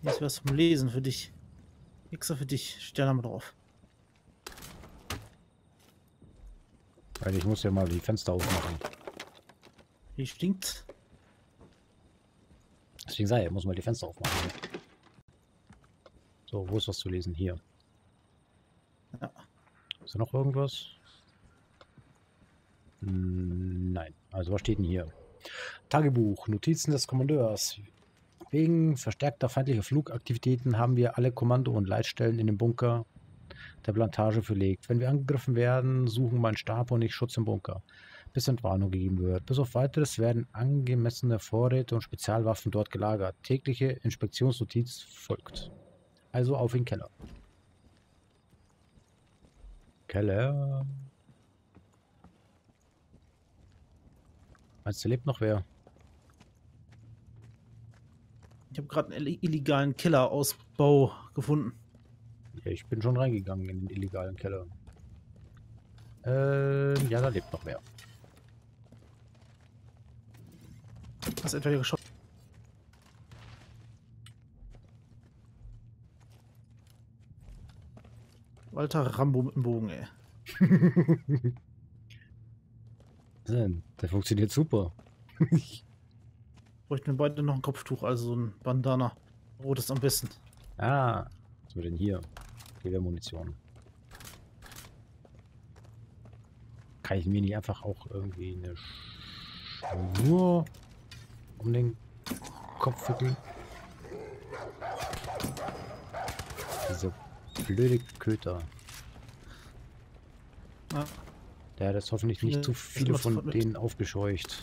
Hier ist was zum Lesen für dich. Extra für dich. Steht der Name drauf. Weil ich muss ja mal die Fenster aufmachen. Hier stinkt's. Deswegen sei, ich muss mal die Fenster aufmachen. So, wo ist was zu lesen? Hier. Ja. Ist da noch irgendwas? Nein. Also was steht denn hier? Tagebuch, Notizen des Kommandeurs. Wegen verstärkter feindlicher Flugaktivitäten haben wir alle Kommando- und Leitstellen in den Bunker der Plantage verlegt. Wenn wir angegriffen werden, suchen mein Stab und ich Schutz im Bunker, bis Entwarnung gegeben wird. Bis auf Weiteres werden angemessene Vorräte und Spezialwaffen dort gelagert. Tägliche Inspektionsnotiz folgt. Also auf in den Keller. Keller. Meinst du, lebt noch wer? Ich habe gerade einen illegalen Kellerausbau gefunden. Ja, ich bin schon reingegangen in den illegalen Keller. Ja, da lebt noch wer. Hast etwa hier geschossen? Walter Rambo mit dem Bogen, ey. Der funktioniert super. Bräuchten wir beide noch ein Kopftuch, also so ein Bandana. Rotes am besten. Ah, was haben wir denn hier? Gewehrmunition. Kann ich mir nicht einfach auch irgendwie eine Schnur um den Kopf wickeln? Dieser blöde Köter. Ja. Der hat jetzt hoffentlich nicht zu viele von denen aufgescheucht.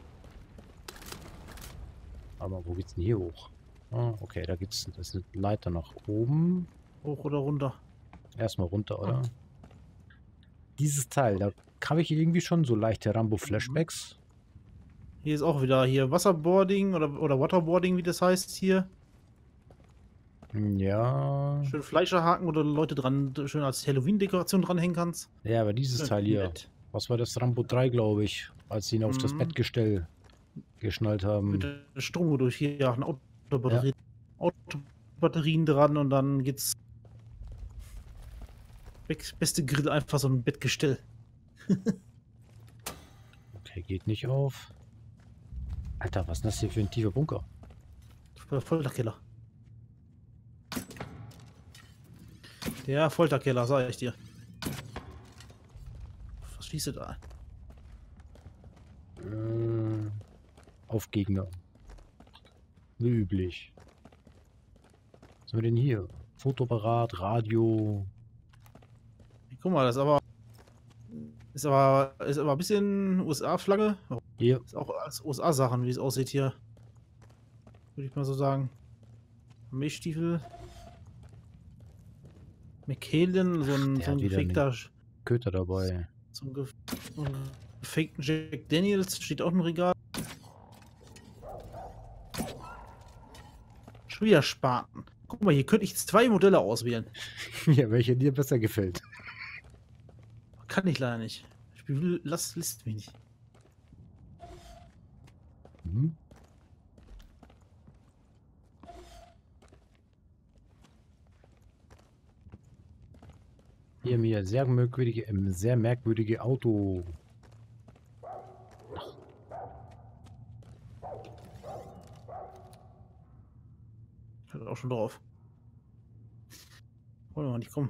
Aber wo geht's denn hier hoch? Ah, okay, da gibt's das ist eine Leiter nach oben. Hoch oder runter? Erstmal runter, oder? Dieses Teil, da habe ich irgendwie schon so leichte Rambo-Flashbacks. Hier ist auch wieder hier Wasserboarding oder Waterboarding, wie das heißt hier. Ja. Schön Fleischerhaken oder Leute dran, schön als Halloween-Dekoration dranhängen kannst. Ja, aber dieses Schön Teil hier. nett. Was war das? Rambo 3, glaube ich. Als sie ihn auf das Bettgestell geschnallt haben. Mit der Strom durch hier eine Autobatterie. Ja. Autobatterien dran und dann geht's. Beste Grill, einfach so ein Bettgestell. Okay, geht nicht auf. Alter, was ist das hier für ein tiefer Bunker? Folterkeller. Der Folterkeller, sag ich dir. Was schießt du da? Auf Gegner. Wie üblich. Was haben wir denn hier? Fotoapparat, Radio. Guck mal, das ist aber ein bisschen USA-Flagge. Hier. Ist auch als USA-Sachen, wie es aussieht hier. Würde ich mal so sagen. Armeestiefel. McHalen, so ein gefakter Köter dabei. So ein gefakten Jack Daniels steht auch im Regal. Schon wieder Spaten. Guck mal, hier könnte ich 2 Modelle auswählen. Ja, welche dir besser gefällt. Kann ich leider nicht. List mich nicht. Mhm. Hier mir sehr merkwürdige Auto. Ich hatte auch schon drauf. Wollen wir mal nicht kommen.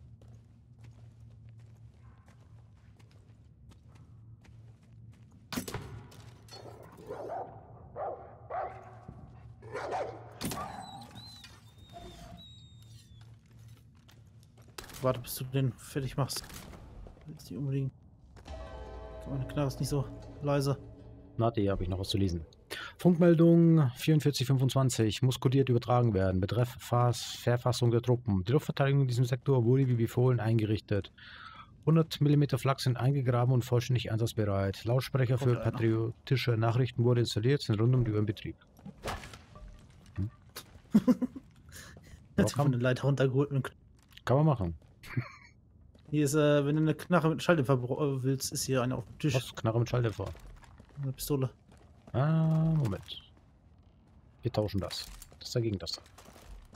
Warte, bis du den fertig machst. Jetzt nicht unbedingt. Meine Knarre ist nicht so leise. Warte, hier habe ich noch was zu lesen. Funkmeldung 4425 muss kodiert übertragen werden. Betreff Verfassung der Truppen. Die Luftverteidigung in diesem Sektor wurde wie befohlen eingerichtet. 100 mm Flak sind eingegraben und vollständig einsatzbereit. Lautsprecher für patriotische Nachrichten wurde installiert, sind rund um die Uhr in Betrieb. Hat von der Leiter runtergeholt. Kann man machen. Hier ist, wenn du eine Knarre mit Schalldämpfer willst, ist hier eine auf dem Tisch. Was? Knarre mit Schalldämpfer? Eine Pistole. Ah, Moment. Wir tauschen das. Das dagegen das.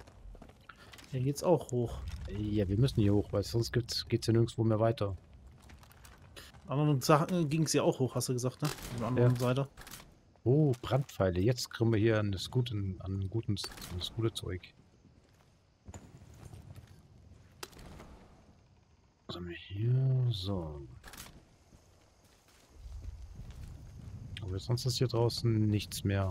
Hier geht's auch hoch. Ja, wir müssen hier hoch, weil sonst geht's ja nirgendwo mehr weiter. Anderen Sachen ging es ja auch hoch, hast du gesagt, ne? Auf der anderen Ja. Seite. Oh, Brandpfeile. Jetzt kriegen wir hier an das gute Zeug. Was haben wir hier? So. Aber sonst ist hier draußen nichts mehr.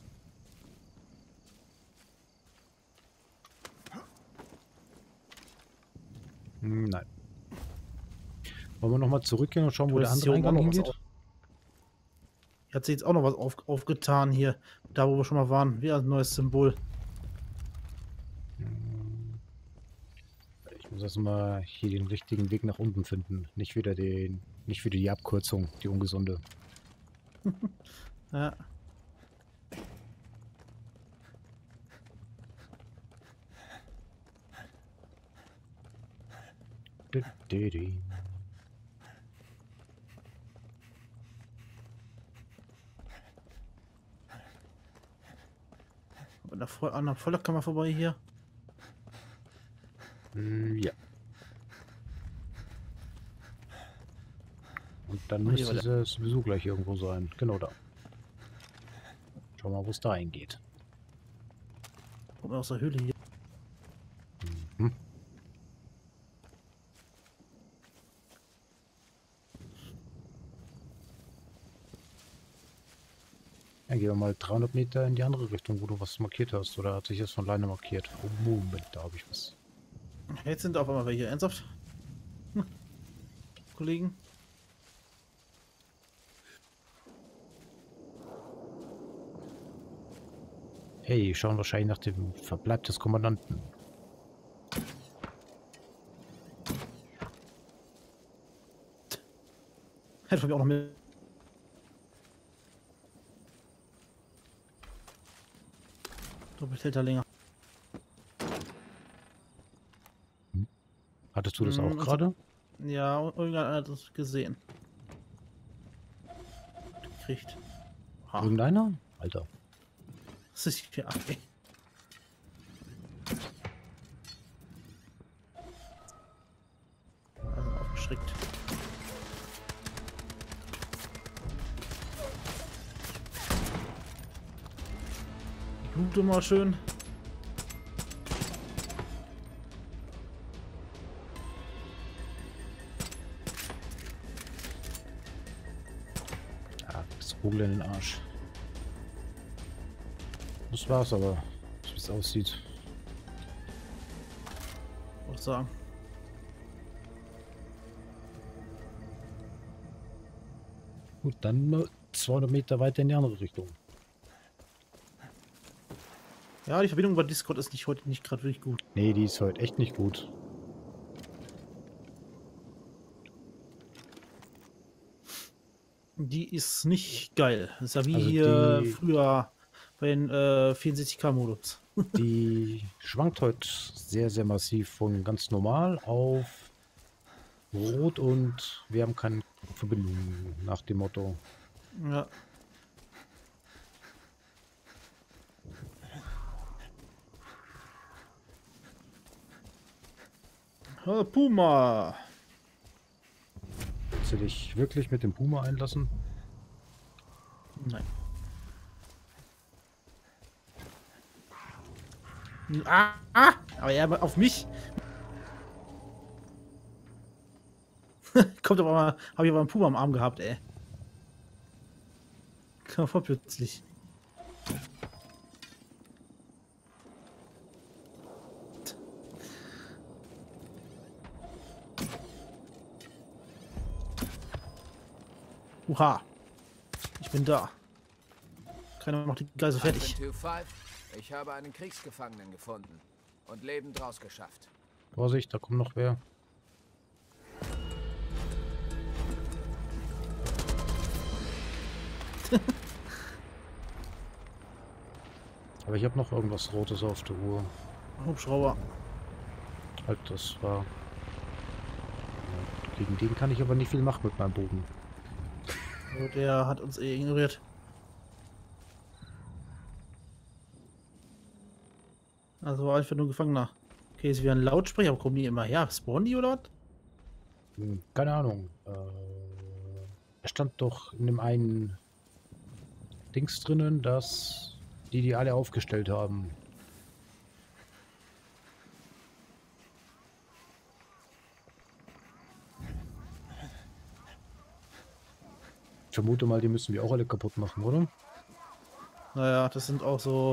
Nein. Wollen wir nochmal zurückgehen und schauen, wo der andere Eingang hingeht? Hat sich jetzt auch noch was aufgetan hier. Da, wo wir schon mal waren. Wie ein neues Symbol. Hm, Ich muss erstmal hier den richtigen Weg nach unten finden. Nicht wieder die Abkürzung, die ungesunde. Ja. Di-di-di. An der Vollerkammer vorbei hier. Ja. Und dann Ach, hier müsste war es sowieso gleich irgendwo sein. Genau da. Schauen wir mal, wo es da hingeht. Kommt aus der Höhle hier. Mhm. Dann gehen wir mal 300 Meter in die andere Richtung, wo du was markiert hast. Oder hat sich das von alleine markiert? Oh, Moment, da habe ich was. Jetzt sind auf einmal welche. Ernsthaft? Kollegen? Hey, schauen wahrscheinlich nach dem Verbleib des Kommandanten. Hätte ich auch noch mit. Doppelt hält er länger. Hattest du das auch Also- gerade? Ja, irgendeiner hat das gesehen. Gekriegt. Ha, Irgendeiner? Alter. das ist ja. Okay. Also aufgeschreckt. Blute mal schön. Ja, das Kugel in den Arsch. Das war's aber, wie es aussieht. Auch sagen. Gut, dann mal 200 Meter weiter in die andere Richtung. Ja, die Verbindung bei Discord ist heute nicht gerade wirklich gut. Nee, die ist heute echt nicht gut. Die ist nicht geil. Das ist ja wie Also hier die- früher bei den 64K-Modus. Die schwankt heute sehr, sehr massiv von ganz normal auf rot und wir haben keine Verbindung nach dem Motto. Ja. Puma. Willst du dich wirklich mit dem Puma einlassen? Nein. Aber er auf mich. Kommt aber mal, habe ich aber einen Puma am Arm gehabt, ey. Kam voll plötzlich. Uha. Ich bin da. Keiner macht die Geisel fertig. Advent 2-5, ich habe einen Kriegsgefangenen gefunden und lebend rausgeschafft. Vorsicht, da kommt noch wer. Aber ich habe noch irgendwas Rotes auf der Uhr. Hubschrauber. Halt, das war... Ja, gegen den kann ich aber nicht viel machen mit meinem Bogen. Also der hat uns ignoriert. Also war einfach nur Gefangener. Okay, ist wieder ein Lautsprecher, aber kommen die immer her? Spawnen die oder was? Keine Ahnung. Da stand doch in dem einen Dings drinnen, dass die alle aufgestellt haben. Ich vermute mal, die müssen wir auch alle kaputt machen, oder? Naja, das sind auch so.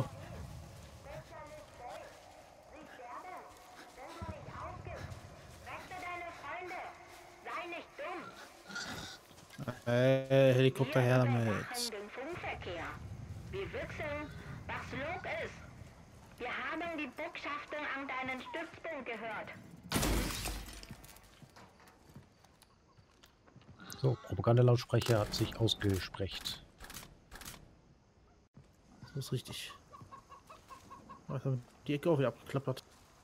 Helikopter her damit. Den Funkverkehr. Wir wissen, was los ist. Wir haben die Botschaften an deinen Stützpunkt gehört. So, Propagandalautsprecher hat sich ausgesprochen. Das ist richtig. Also die Ecke auch wieder abgeklappert.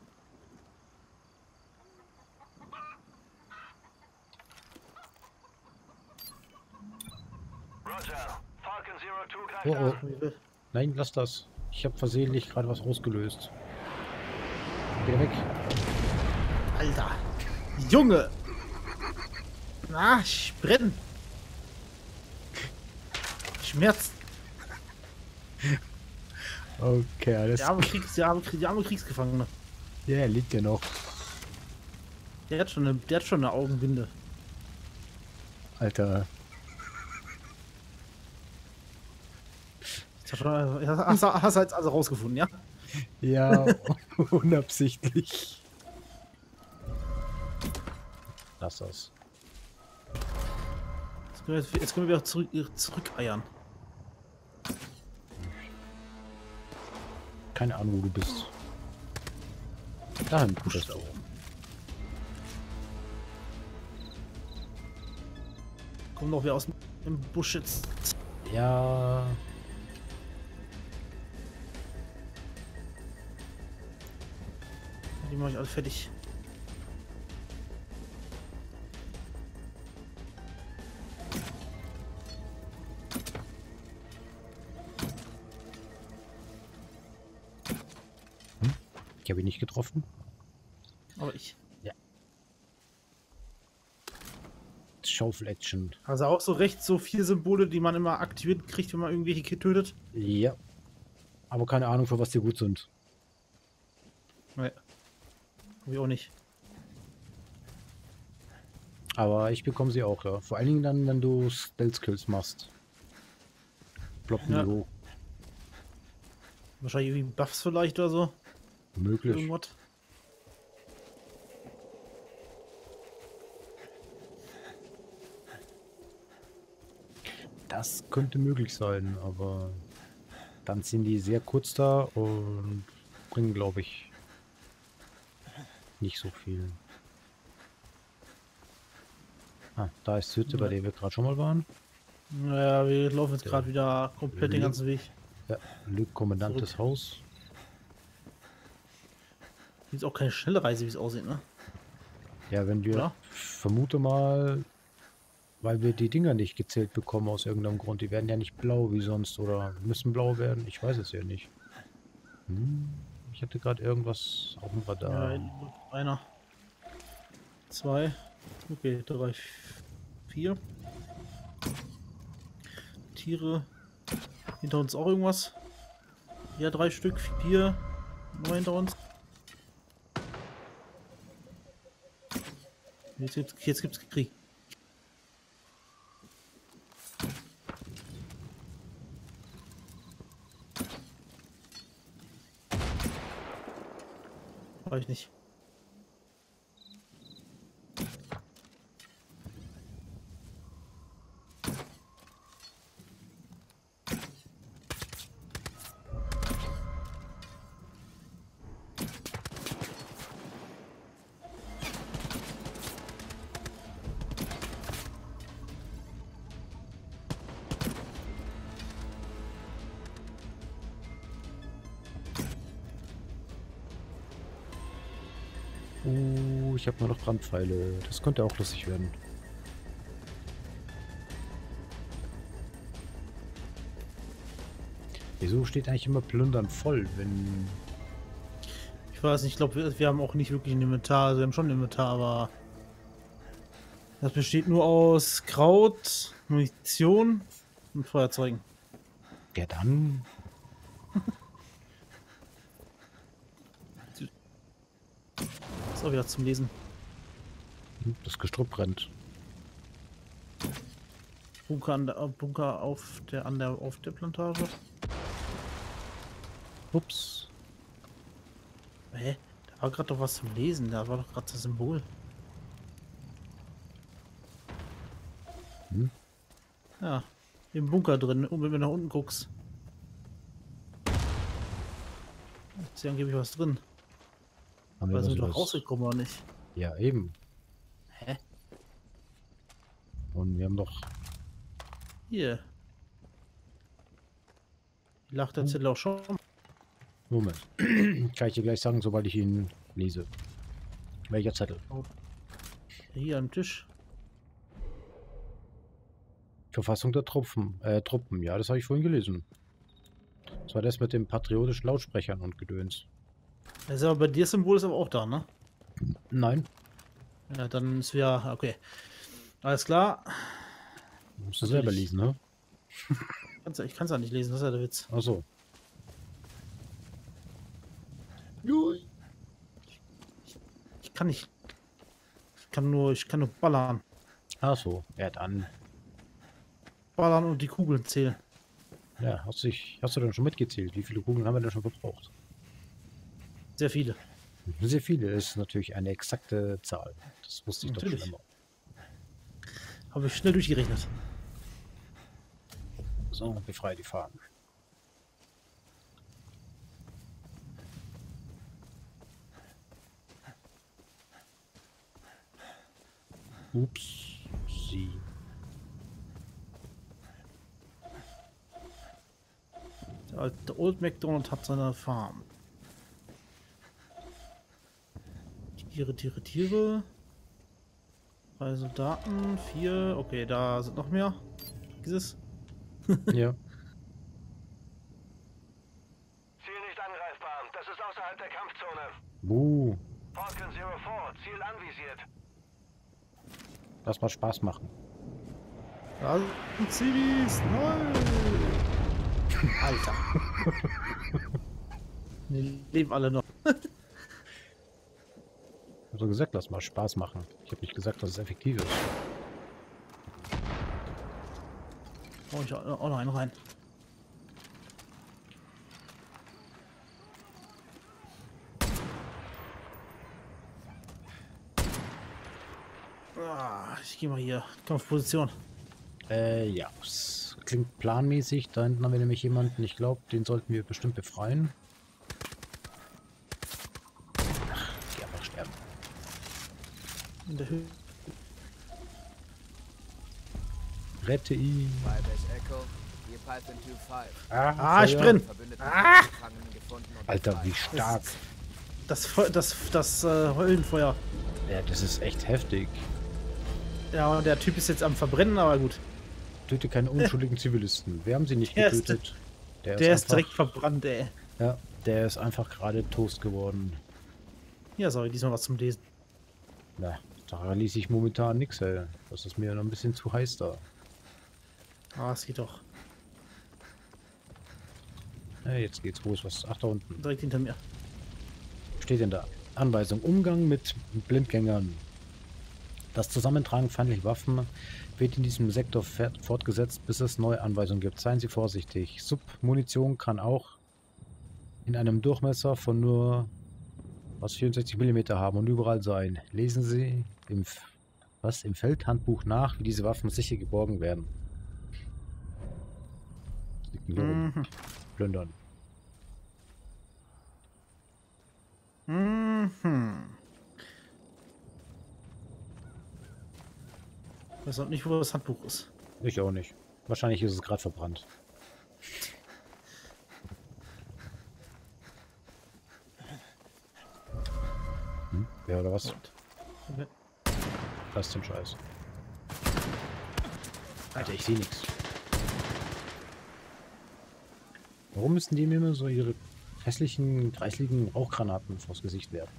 Oh, oh. Nein, lass das. Ich habe versehentlich gerade was ausgelöst. Geh weg. Alter! Junge! Na, Sprinten! Schmerz! Okay, alles Der arme Kriegsgefangene. Ja, er liegt ja noch. Der hat schon eine Augenbinde. Alter. Hast du jetzt also rausgefunden, ja? Ja, unabsichtlich. Lass das. Jetzt können wir wieder zurückeiern. Keine Ahnung, wo du bist. Dahin bist du. Kommen noch wieder aus dem Busch jetzt. Ja. Die mache ich alle fertig. Ich habe ihn nicht getroffen. Aber ich. Ja. Schaufel-Action. Also auch so recht so 4 Symbole, die man immer aktiviert kriegt, wenn man irgendwelche tötet. Ja. Aber keine Ahnung, für was die gut sind. Nee. Hab ich auch nicht. Aber ich bekomme sie auch, ja. Vor allen Dingen dann, wenn du Stealth-Kills machst. Ploppen Ja. die hoch. Wahrscheinlich irgendwie Buffs vielleicht oder so. Möglich. Irgendwas. Das könnte möglich sein, aber dann sind die sehr kurz da und bringen, glaube ich, nicht so viel. Ah, da ist die Hütte, bei der wir gerade schon mal waren. Naja, wir laufen jetzt gerade wieder komplett den ganzen Weg. Ja, Lüg Kommandant des Haus. Ist auch keine schnelle Reise, wie es aussieht, ne? Ja, wenn wir, Oder? vermute mal, weil wir die Dinger nicht gezählt bekommen aus irgendeinem Grund. Die werden ja nicht blau wie sonst oder müssen blau werden. Ich weiß es ja nicht. Ich hatte gerade irgendwas auf dem Radar. Ja, einer. 2. Okay, 3, 4. Tiere. Hinter uns auch irgendwas. Ja, 3 Stück. 4. Nur hinter uns. Jetzt gibt's Krieg. Weiß ich nicht. Ich habe nur noch Brandpfeile. Das könnte auch lustig werden. Wieso steht eigentlich immer Plündern voll, wenn... Ich Ich weiß nicht, ich glaube, wir haben auch nicht wirklich ein Inventar. Also wir haben schon ein Inventar, aber das besteht nur aus Kraut, Munition und Feuerzeugen. Ja, dann. Ist auch wieder zum Lesen. Das Gestrüpp brennt. Bunker auf der Plantage. Ups. Hä? Da war gerade doch was zum Lesen. Da war doch gerade das Symbol. Hm? Ja, im Bunker drin, wenn du nach unten guckst. Ist ja angeblich was drin. Haben wir Aber sind wir doch was? rausgekommen oder nicht? Ja, eben. Hä? Und wir haben doch. Hier. Die lacht der Zettel auch schon. Moment. Kann ich dir gleich sagen, sobald ich ihn lese. Welcher Zettel? Hier am Tisch. Verfassung der Truppen. Ja, das habe ich vorhin gelesen. Das war das mit den patriotischen Lautsprechern und Gedöns. Das ist aber bei dir Symbol ist aber auch da, ne? Nein. Ja, dann ist ja okay. Alles klar. Musst du selber lesen, ne? Ich kann es ja nicht lesen, das ist ja der Witz. Ach so. Ich kann nicht. Ich kann nur ballern. Ach so. Ja, dann. Ballern und die Kugeln zählen. Ja, hast du denn schon mitgezählt? Wie viele Kugeln haben wir denn schon verbraucht? Sehr viele. Sehr viele ist natürlich eine exakte Zahl. Das wusste ich Natürlich. doch schon immer. Habe ich schnell durchgerechnet. So, befreie die Fahnen. Ups. Sie. Der alte Old McDonald hat seine Farm. Tiere. 3 Soldaten, 4. Okay, da sind noch mehr. Dieses. Ja. Ziel nicht angreifbar. Das ist außerhalb der Kampfzone. Falcon 04, Ziel anvisiert. Lass mal Spaß machen. Da sind Zivis. Nein! Alter. Die leben alle noch. Ich habe so gesagt, lass mal Spaß machen. Ich habe nicht gesagt, dass es effektiv ist. Hau ich auch noch einen rein. Ich gehe mal hier. Kampfposition. Ja. Es klingt planmäßig. Da hinten haben wir nämlich jemanden. Ich glaube, den sollten wir bestimmt befreien. Ach, die einfach sterben. In der Höhe. Rette ihn. Firebase Echo, hier Python 2-5. Ah, ich bin. Verbündeten Gefangenen gefunden und Alter, befreit. wie stark. Das Höllenfeuer. Ja, das ist echt heftig. Ja, und der Typ ist jetzt am Verbrennen, aber gut. Töte keine unschuldigen Zivilisten. Wir haben sie nicht Der ist- getötet. Der ist einfach, direkt verbrannt, ey. Ja, der ist einfach gerade Toast geworden. Ja, sorry, diesmal was zum Lesen. Na, da ließ ich momentan nichts, ey. Das ist mir noch ein bisschen zu heiß da. Ah, es geht doch. Ja, jetzt geht's. Wo ist was? Ach, da unten. Direkt hinter mir. Steht denn da? Anweisung. Umgang mit Blindgängern. Das Zusammentragen feindlicher Waffen wird in diesem Sektor fortgesetzt, bis es neue Anweisungen gibt. Seien Sie vorsichtig. Submunition kann auch in einem Durchmesser von nur 64 mm haben und überall sein. Lesen Sie im Feldhandbuch nach, wie diese Waffen sicher geborgen werden. Mhm. Plündern. Mhm. Ich weiß auch nicht, wo das Handbuch ist. Ich auch nicht. Wahrscheinlich ist es gerade verbrannt. Hm? Ja, oder was? Okay. Lass den Scheiß. Alter, ich sehe nichts. Warum müssen die mir immer so ihre hässlichen, kreisligen Rauchgranaten vors Gesicht werfen.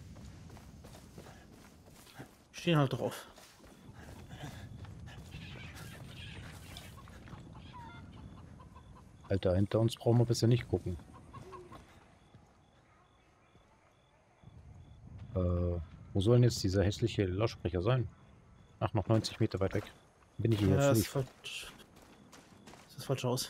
Stehen halt drauf. Alter, hinter uns brauchen wir besser nicht gucken. Wo soll denn jetzt dieser hässliche Lautsprecher sein? Ach, noch 90 Meter weit weg. Bin ich hier Ja, jetzt das nicht. ist falsch. Das ist falsch aus.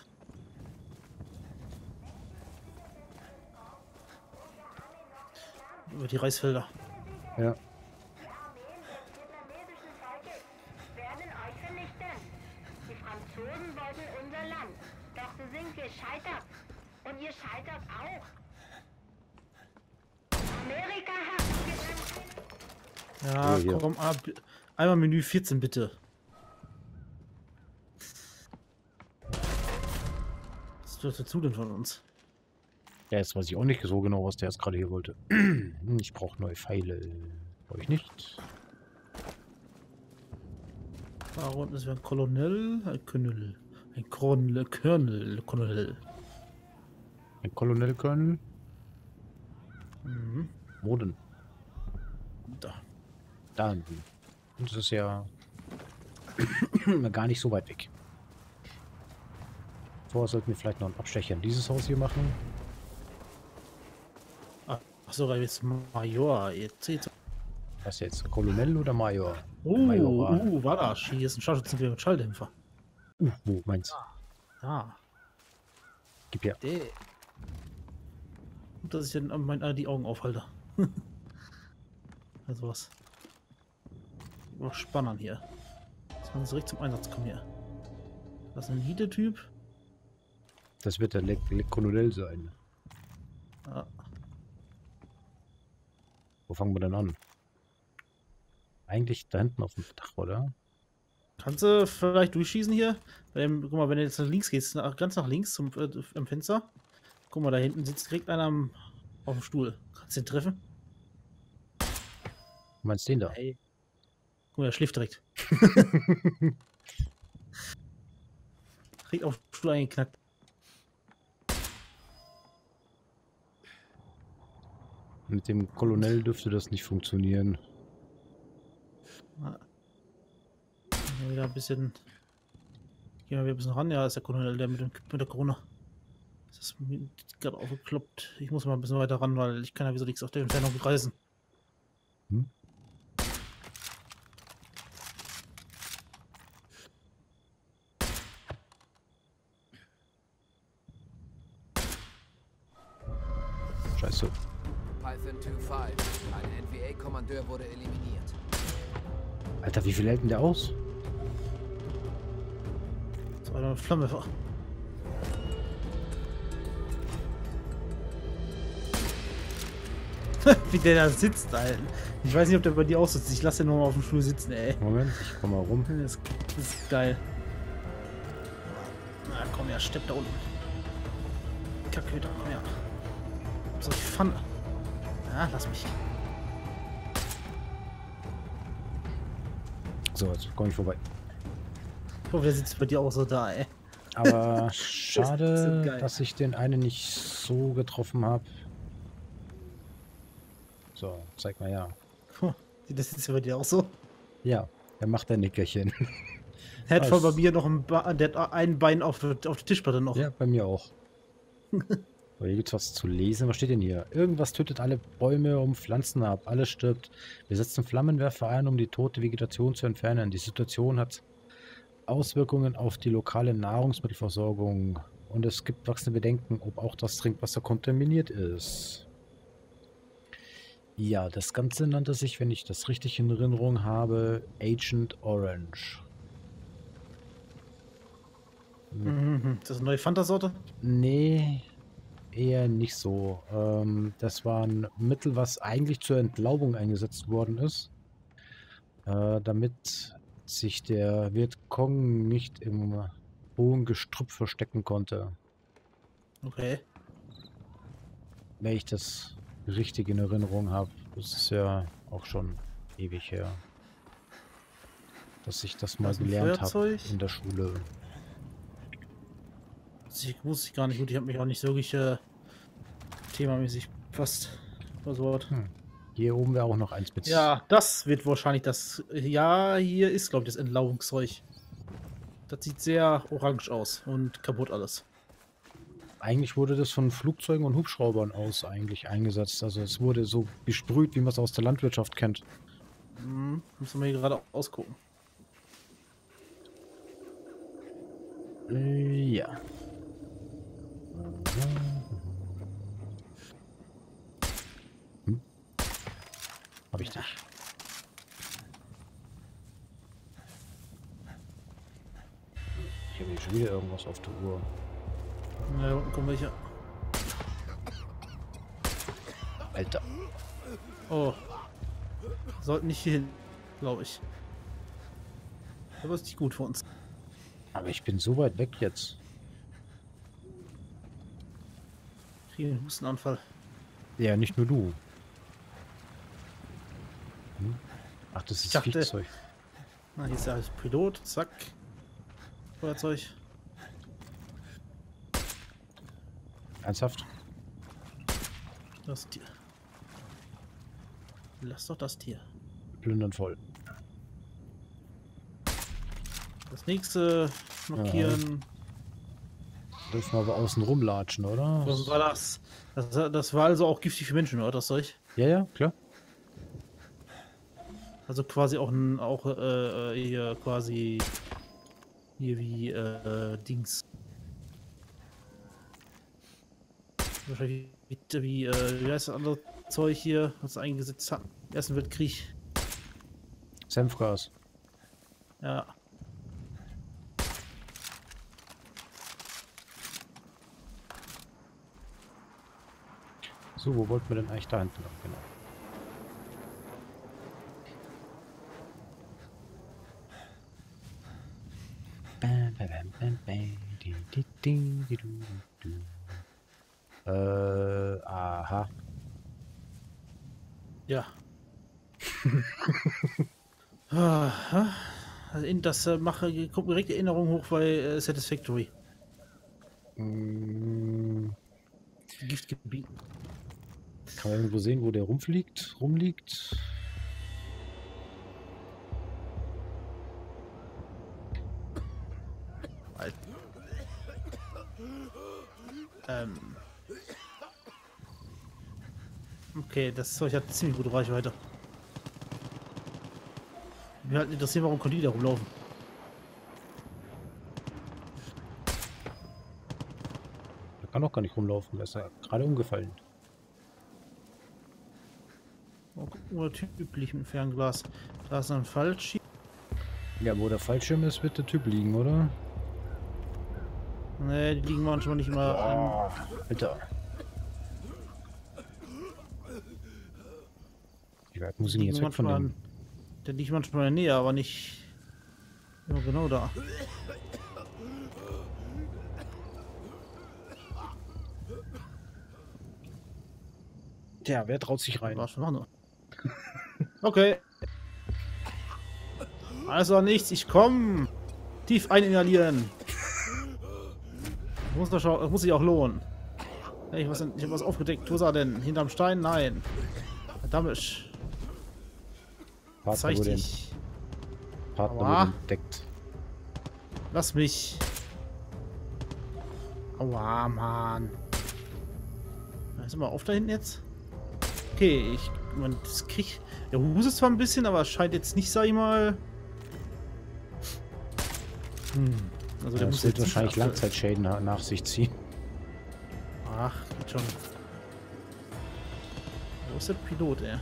Über die Reisfelder. Ja. Die Armeen des vietnamesischen Volkes werden euch vernichten. Die Franzosen wollten unser Land, doch sie sind gescheitert. Und ihr scheitert auch. Amerika hat Ja, Hier. komm, einmal Menü 14 bitte. Was tut dazu denn von uns? Ja, jetzt weiß ich auch nicht so genau, was der jetzt gerade hier wollte. Ich brauche neue Pfeile. Brauche ich nicht. Warum ist ein Kolonel? Ein Colonel. Ein Colonel. Ein Colonel Colonel. Mhm. Wo denn? Da. Da hinten. Und das ist ja gar nicht so weit weg. Vorher sollten wir vielleicht noch einen Abstecher in dieses Haus hier machen. Ach so, weil jetzt Major. Jetzt. Was jetzt? Colonel oder Major? Oh, Majoral. war das? Hier ist ein Scharfschützengewehr mit Schalldämpfer. Wo meinst du? Ah, Gib her. der. Gut, dass ich dann die Augen aufhalte. Also was. Noch spannend hier. Dass man so richtig zum Einsatz kommen hier. Das ist ein Hide-Typ. Das wird der Colonel sein. Ah, Wo fangen wir denn an? Eigentlich da hinten auf dem Dach, oder? kannst du vielleicht durchschießen hier? Guck mal, wenn du jetzt nach links gehst, ganz nach links am Fenster. Guck mal, da hinten sitzt direkt einer auf dem Stuhl. Kannst du den treffen? Du meinst den da? Hey. Guck mal, der schläft direkt. Direkt auf den Stuhl eingeknackt. Mit dem Colonel dürfte das nicht funktionieren. Ja, wieder ein bisschen. Gehen wir wieder ein bisschen ran. Ja, das ist der Colonel, der mit der Krone. Das ist mir gerade aufgekloppt. Ich muss mal ein bisschen weiter ran, weil ich kann ja wieso nichts auf der Entfernung reisen. Hm? Scheiße. Python 2-5. Ein NVA-Kommandeur wurde eliminiert. Alter, wie viel hält denn der aus? Das war eine Flamme. Wie der da sitzt, Alter. Ich weiß nicht, ob der bei dir auch sitzt. Ich lasse den nur mal auf dem Stuhl sitzen, ey. Moment, ich komm mal rum. Das ist geil. Na komm her, stepp da unten. Kackhüter, komm her. So die Pfanne. Ja, lass mich. So, jetzt komme ich vorbei. Ich hoffe, der sitzt bei dir auch so da, ey. Aber Das ist schade, geil. dass ich den einen nicht so getroffen habe. So, zeig mal ja. Das sitzt ja bei dir auch so. Ja, er macht ein Nickerchen. Er hat Was? voll bei mir noch der hat ein Bein auf der Tischplatte noch. Ja, bei mir auch. So, hier gibt's was zu lesen. Was steht denn hier? Irgendwas tötet alle Bäume und Pflanzen ab. Alles stirbt. Wir setzen Flammenwerfer ein, um die tote Vegetation zu entfernen. Die Situation hat Auswirkungen auf die lokale Nahrungsmittelversorgung. Und es gibt wachsende Bedenken, ob auch das Trinkwasser kontaminiert ist. Ja, das Ganze nannte sich, wenn ich das richtig in Erinnerung habe, Agent Orange. Mhm. Das ist eine neue Fanta-Sorte? Nee, eher nicht so. Das war ein Mittel, was eigentlich zur Entlaubung eingesetzt worden ist, damit sich der Vietcong nicht im hohen Gestrüpp verstecken konnte. Okay. Wenn ich das richtig in Erinnerung habe. Das ist ja auch schon ewig her, dass ich das mal Das ist ein gelernt habe Feuerzeug. in der Schule. Ich wusste ich gar nicht gut. Ich habe mich auch nicht so wirklich themamäßig fast versorgt. Hier oben wäre auch noch eins mit. Ja, das wird wahrscheinlich das. Ja, hier ist, glaube ich, das Entlaubungszeug. Das sieht sehr orange aus und kaputt alles. Eigentlich wurde das von Flugzeugen und Hubschraubern aus eigentlich eingesetzt. Also es wurde so besprüht, wie man es aus der Landwirtschaft kennt. Müssen wir hier gerade ausgucken. Ja. Hab ich dich. Ich habe hier schon wieder irgendwas auf der Uhr. Na, da unten kommen welche. Alter. Oh. Sollten nicht hier hin, glaube ich. Aber ist nicht gut für uns. Aber ich bin so weit weg jetzt. Kriegen einen Hustenanfall. Ja, nicht nur du. Ach, das ist dachte- Viehzeug. Na, hier ist ja Pilot. Zack. Feuerzeug. Ernsthaft? Das Tier. Lass doch das Tier. Plündern voll. Das nächste markieren. Dürfen wir aber außen rumlatschen, oder? Was war das? Das war also auch giftig für Menschen, oder das Zeug? Ja, ja, klar. Also quasi auch ein, hier quasi hier wie Dings. Wahrscheinlich wie heißt das andere Zeug hier, was eingesetzt hat im Ersten Weltkrieg. Senfgas. Ja. So, wo wollten wir denn eigentlich da hinten lang? Genau. Bam, bam, bam, bam, bam, di, di, di, di, du, du. Aha. Ja. Also das kommt mir direkt Erinnerung hoch bei Satisfactory. Mm, Giftgebiet. kann man irgendwo sehen, wo der rumliegt? Okay, das Zeug hat ziemlich gute Reichweite. Mir halt interessiert, warum konnte die da rumlaufen. Der kann doch gar nicht rumlaufen, der ist ja gerade umgefallen. Oh, guck mal, der Typ liegt mit Fernglas. Da ist ein Fallschirm. Ja, wo der Fallschirm ist, wird der Typ liegen, oder? Ne, die liegen manchmal nicht immer an. Alter. Wie weit muss ich ihn jetzt weg von dem? Der liegt manchmal in der Nähe, aber nicht ja, genau da. Tja, wer traut sich rein? War schon noch. Okay. Also nichts, ich komm. Tief eininhalieren. Muss sich auch lohnen. Hey, ich hab was aufgedeckt. Wo ist er denn? Hinterm Stein? Nein. Verdammt. Zeig dich. Partner Aua. wurde entdeckt. Lass mich. Aua, Mann. Ist mal auf da hinten jetzt. Okay, das krieg. Der hustet zwar ein bisschen, aber es scheint jetzt nicht, sag ich mal. Also der Das muss wird jetzt wahrscheinlich nicht Langzeitschäden nach sich ziehen. Ach, geht schon. Wo ist der Pilot, ey?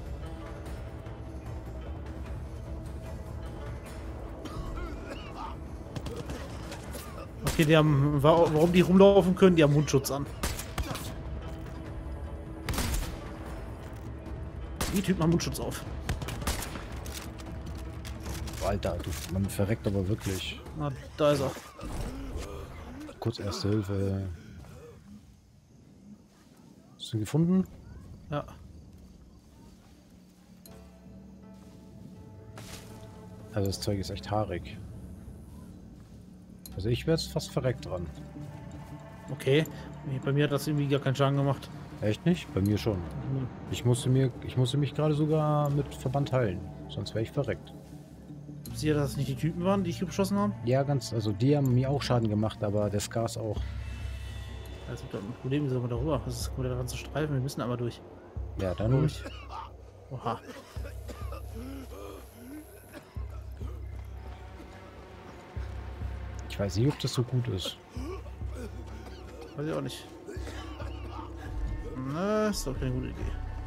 Okay, die haben. Warum die rumlaufen können, die haben Mundschutz an. Die Typen haben Mundschutz auf. Alter, man verreckt aber wirklich. Na, da ist er. Kurz Erste Hilfe. Hast du ihn gefunden? Ja. Also das Zeug ist echt haarig. Also ich wäre jetzt fast verreckt dran. Okay. Nee, bei mir hat das irgendwie gar keinen Schaden gemacht. Echt nicht? Bei mir schon. Hm. Ich musste mich gerade sogar mit Verband heilen. Sonst wäre ich verreckt. Sicher, dass es nicht die Typen waren, die ich beschossen haben? Ja, also die haben mir auch Schaden gemacht, aber der Scars auch. Also, ein Problem ist aber darüber. Das ist der ganze Streifen. Wir müssen einmal durch. Ja, dann Durch. Oha. Ich weiß nicht, ob das so gut ist. Weiß ich auch nicht. Na, ist doch keine gute Idee.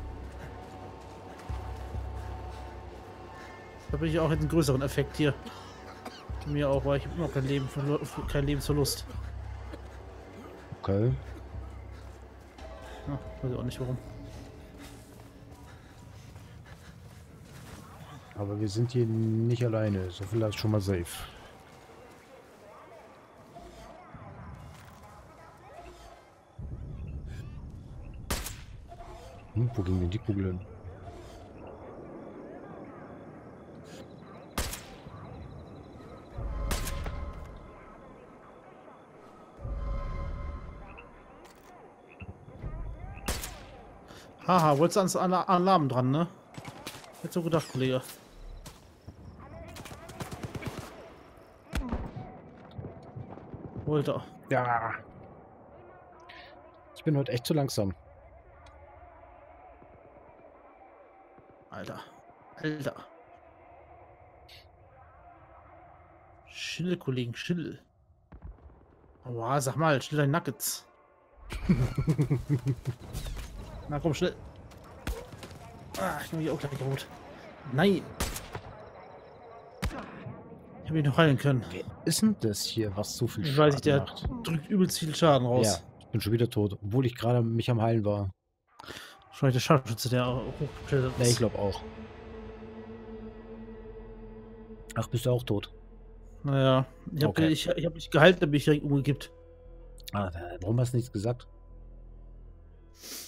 Da bin ich auch jetzt einen größeren Effekt hier. Mir auch, weil ich habe immer kein Leben, kein Lebensverlust. Okay. Ja, weiß ich auch nicht warum. Aber wir sind hier nicht alleine. So viel ist schon mal safe. Wo ging denn die Kugel hin? Haha, wolltest du ans Alarm dran, ne? Hätte so gedacht, Kollege. Wollte. Ja. Ich bin heute echt zu langsam. Alter. Alter. Chill, Kollegen, chill. Aua, sag mal, chill dein Nuggets. Na komm, schnell. Ah, ich bin hier auch gleich kaputt. Nein. Ich habe ihn noch heilen können. Wer ist denn das hier, was so viel Ich Schaden weiß nicht, der macht? drückt übelst viel Schaden raus. Ja, ich bin schon wieder tot, obwohl ich gerade mich am Heilen war. Wahrscheinlich der Scharfschütze, der hochgeklettert Ja, ich ist. glaube auch. Ach, bist du auch tot? Naja, ich habe Okay. hab mich gehalten, dann bin ich direkt umgekippt. Ah, warum hast du nichts gesagt?